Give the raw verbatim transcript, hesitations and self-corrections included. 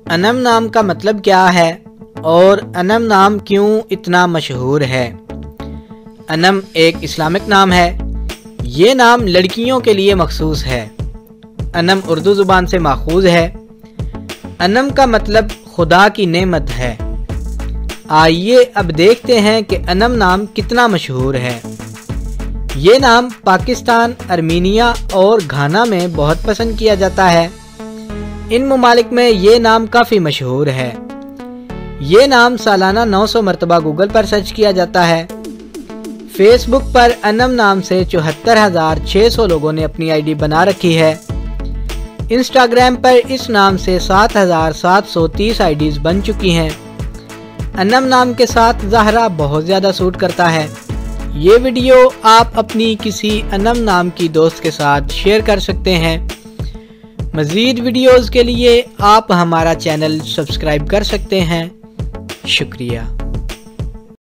अनम नाम का मतलब क्या है और अनम नाम क्यों इतना मशहूर है। अनम एक इस्लामिक नाम है। ये नाम लड़कियों के लिए मखसूस है। अनम उर्दू ज़ुबान से माखूज है। अनम का मतलब खुदा की नेमत है। आइए अब देखते हैं कि अनम नाम कितना मशहूर है। ये नाम पाकिस्तान, अर्मीनिया और घाना में बहुत पसंद किया जाता है। इन ममालिक में ये नाम काफ़ी मशहूर है। ये नाम सालाना नौ सौ मरतबा गूगल पर सर्च किया जाता है। फेसबुक पर अनम नाम से चौहत्तर हजार छः सौ लोगों ने अपनी आईडी बना रखी है। इंस्टाग्राम पर इस नाम से सात हजार सात सौ तीस आईडीज बन चुकी हैं। अनम नाम के साथ ज़हरा बहुत ज़्यादा सूट करता है। ये वीडियो आप अपनी किसी अनम नाम की दोस्त के साथ शेयर कर सकते हैं। मज़ीद वीडियोज़ के लिए आप हमारा चैनल सब्सक्राइब कर सकते हैं। शुक्रिया।